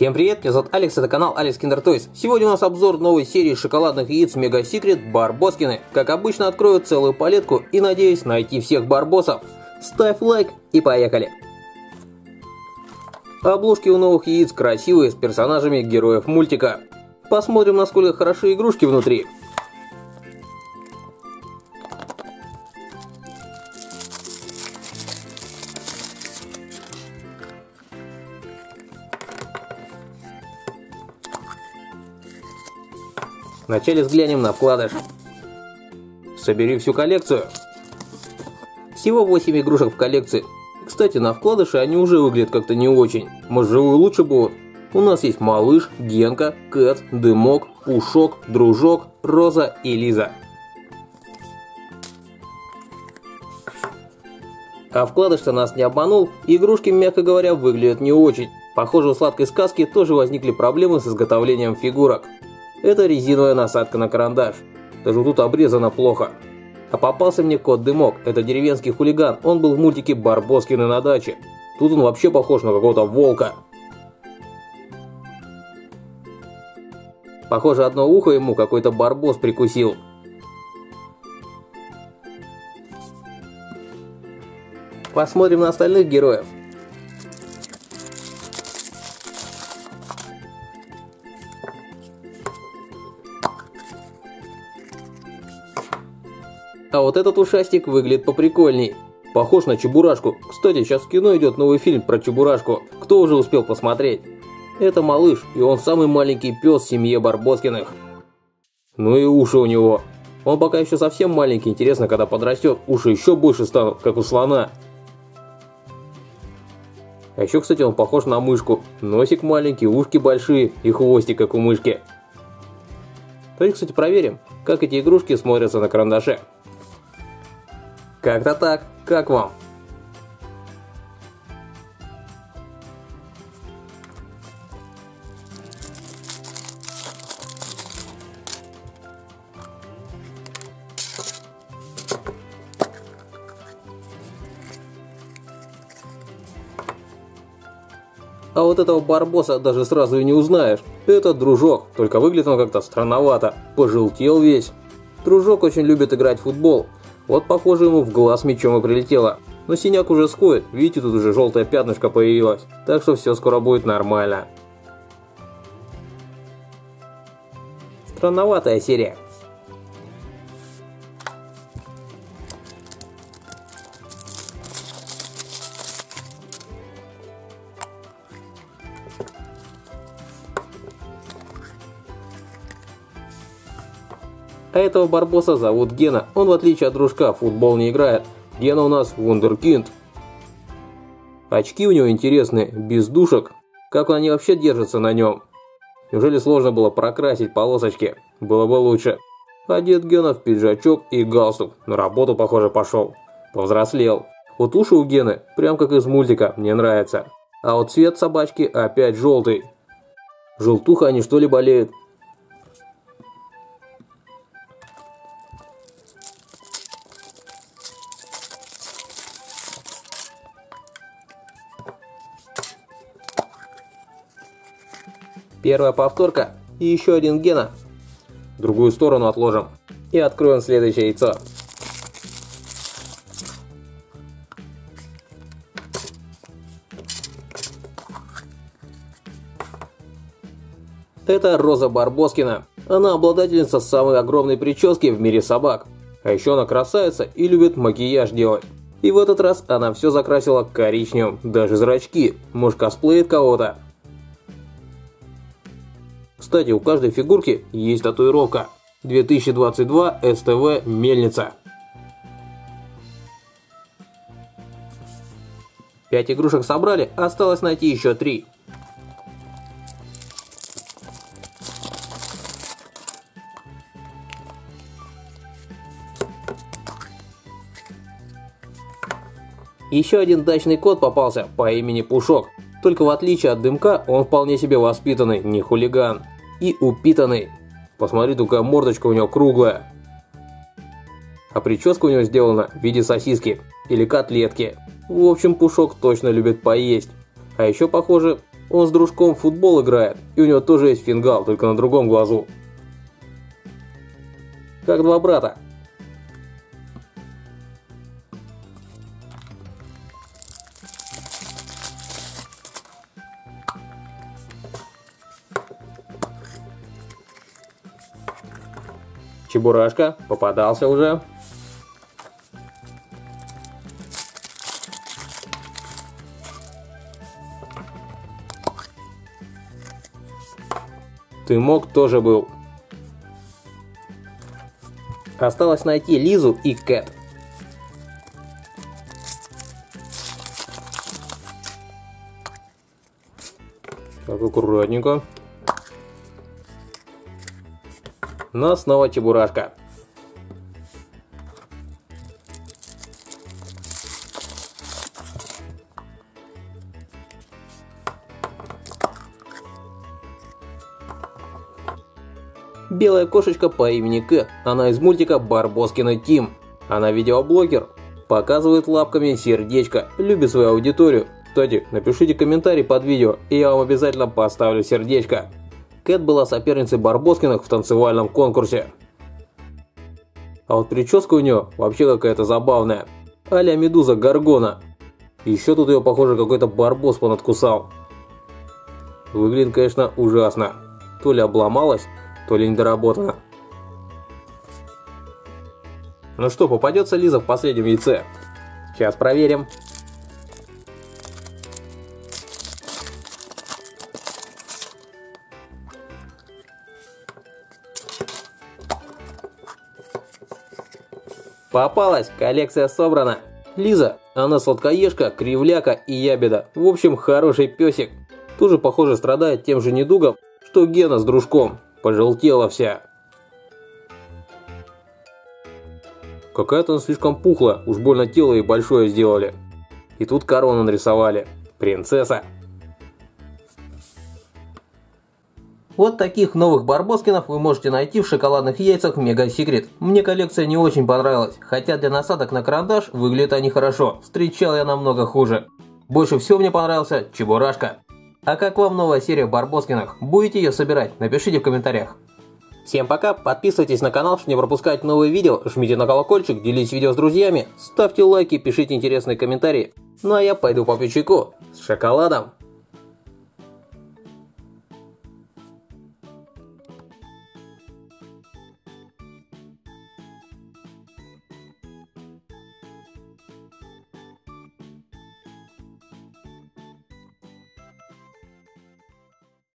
Всем привет, меня зовут Алекс, это канал Alex Kinder Toys. Сегодня у нас обзор новой серии шоколадных яиц Mega Secret Барбоскины. Как обычно, открою целую палетку и надеюсь найти всех барбосов. Ставь лайк и поехали! Обложки у новых яиц красивые, с персонажами героев мультика. Посмотрим, насколько хороши игрушки внутри. Вначале взглянем на вкладыш. Собери всю коллекцию. Всего 8 игрушек в коллекции. Кстати, на вкладыше они уже выглядят как-то не очень. Может, живые лучше будут? У нас есть Малыш, Генка, Кэт, Дымок, Пушок, Дружок, Роза и Лиза. А вкладыш-то нас не обманул. Игрушки, мягко говоря, выглядят не очень. Похоже, у сладкой сказки тоже возникли проблемы с изготовлением фигурок. Это резиновая насадка на карандаш. Даже тут обрезано плохо. А попался мне кот Дымок. Это деревенский хулиган. Он был в мультике Барбоскины на даче. Тут он вообще похож на какого-то волка. Похоже, одно ухо ему какой-то барбос прикусил. Посмотрим на остальных героев. А вот этот ушастик выглядит поприкольней. Похож на Чебурашку. Кстати, сейчас в кино идет новый фильм про Чебурашку. Кто уже успел посмотреть? Это Малыш, и он самый маленький пес в семье Барбоскиных. Ну и уши у него. Он пока еще совсем маленький, интересно, когда подрастет, уши еще больше станут, как у слона. А еще, кстати, он похож на мышку. Носик маленький, ушки большие и хвостик, как у мышки. Давайте, кстати, проверим, как эти игрушки смотрятся на карандаше. Как-то так. Как вам? А вот этого барбоса даже сразу и не узнаешь. Это Дружок, только выглядит он как-то странновато. Пожелтел весь. Дружок очень любит играть в футбол. Вот, похоже, ему в глаз мячом и прилетело. Но синяк уже сходит. Видите, тут уже желтое пятнышко появилось. Так что все скоро будет нормально. Странноватая серия. А этого барбоса зовут Гена. Он, в отличие от Дружка, в футбол не играет. Гена у нас вундеркинд. Очки у него интересные, без дужек. Как они вообще держатся на нем? Неужели сложно было прокрасить полосочки? Было бы лучше. Одет Гена в пиджачок и галстук. На работу, похоже, пошел. Повзрослел. Вот уши у Гены, прям как из мультика, мне нравится. А вот цвет собачки опять желтый. Желтуха они что ли болеют? Первая повторка и еще один Гена. В другую сторону отложим. И откроем следующее яйцо. Это Роза Барбоскина. Она обладательница самой огромной прически в мире собак. А еще она красавица и любит макияж делать. И в этот раз она все закрасила коричневым, даже зрачки. Может, косплеит кого-то? Кстати, у каждой фигурки есть татуировка. 2022 СТВ Мельница. 5 игрушек собрали, осталось найти еще 3. Еще один дачный кот попался по имени Пушок. Только в отличие от Дымка, он вполне себе воспитанный, не хулиган. И упитанный. Посмотри, только мордочка у него круглая. А прическа у него сделана в виде сосиски или котлетки. В общем, Пушок точно любит поесть. А еще, похоже, Он с дружком в футбол играет, и у него тоже есть фингал, только на другом глазу. Как два брата. Чебурашка попадался уже. Тымок тоже был. Осталось найти Лизу и Кэт. Так, аккуратненько. Но снова Чебурашка. Белая кошечка по имени Кэт. Она из мультика «Барбоскины Тим». Она видеоблогер. Показывает лапками сердечко. Любит свою аудиторию. Кстати, напишите комментарий под видео, и я вам обязательно поставлю сердечко. Кэт была соперницей Барбоскиных в танцевальном конкурсе. А вот прическа у нее вообще какая-то забавная. А-ля Медуза Горгона. Еще тут ее, похоже, какой-то барбос понадкусал. Выглядит, конечно, ужасно. То ли обломалась, то ли недоработана. Ну что, попадется Лиза в последнем яйце? Сейчас проверим. Попалась, коллекция собрана. Лиза, она сладкоежка, кривляка и ябеда. В общем, хороший песик. Тоже, похоже, страдает тем же недугом, что Гена с дружком. Пожелтела вся. Какая-то она слишком пухла, уж больно тело ей большое сделали. И тут корону нарисовали. Принцесса. Вот таких новых Барбоскинов вы можете найти в шоколадных яйцах Mega Secret. Мне коллекция не очень понравилась, хотя для насадок на карандаш выглядят они хорошо. Встречал я намного хуже. Больше всего мне понравился Чебурашка. А как вам новая серия Барбоскиных? Будете ее собирать? Напишите в комментариях. Всем пока, подписывайтесь на канал, чтобы не пропускать новые видео, жмите на колокольчик, делитесь видео с друзьями, ставьте лайки, пишите интересные комментарии. Ну а я пойду попью чайку с шоколадом.